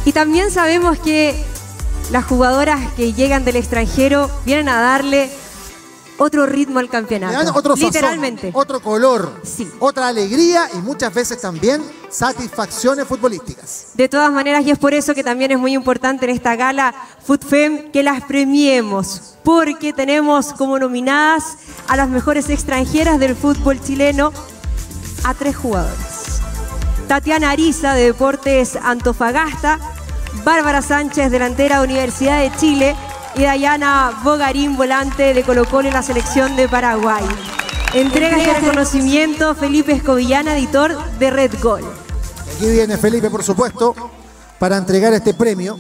Y también sabemos que las jugadoras que llegan del extranjero vienen a darle otro ritmo al campeonato. Le dan otro sazón, literalmente. otro color, sí, otra alegría y muchas veces también satisfacciones futbolísticas. De todas maneras, y es por eso que también es muy importante en esta gala FUTFEM que las premiemos, porque tenemos como nominadas a las mejores extranjeras del fútbol chileno a 3 jugadoras. Tatiana Ariza, de Deportes Antofagasta, Bárbara Sánchez, delantera de Universidad de Chile, y Dayana Bogarín, volante de Colo-Colo en la selección de Paraguay. Entrega este reconocimiento Felipe Escobillana, editor de Red Gol. Aquí viene Felipe, por supuesto, para entregar este premio.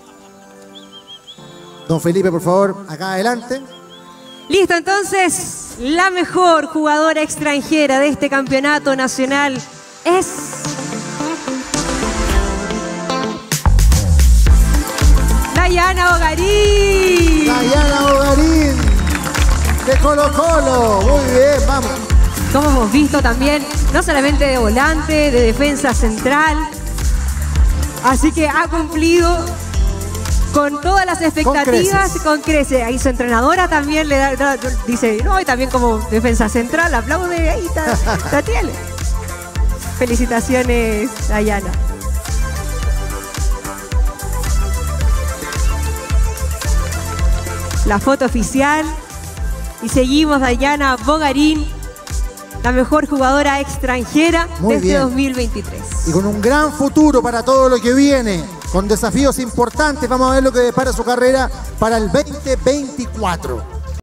Don Felipe, por favor, acá adelante. Listo, entonces, la mejor jugadora extranjera de este campeonato nacional es... Dayana Bogarín. Dayana Bogarín, de Colo-Colo. Muy bien, vamos. Como hemos visto también, no solamente de volante, de defensa central. Así que ha cumplido con todas las expectativas, con creces. Ahí su entrenadora también le dice, no, y también como defensa central, aplaude, ahí está Tatiana. Felicitaciones, Dayana. La foto oficial. Y seguimos, Dayana Bogarín, la mejor jugadora extranjera de este 2023. Y con un gran futuro para todo lo que viene, con desafíos importantes. Vamos a ver lo que depara su carrera para el 2024.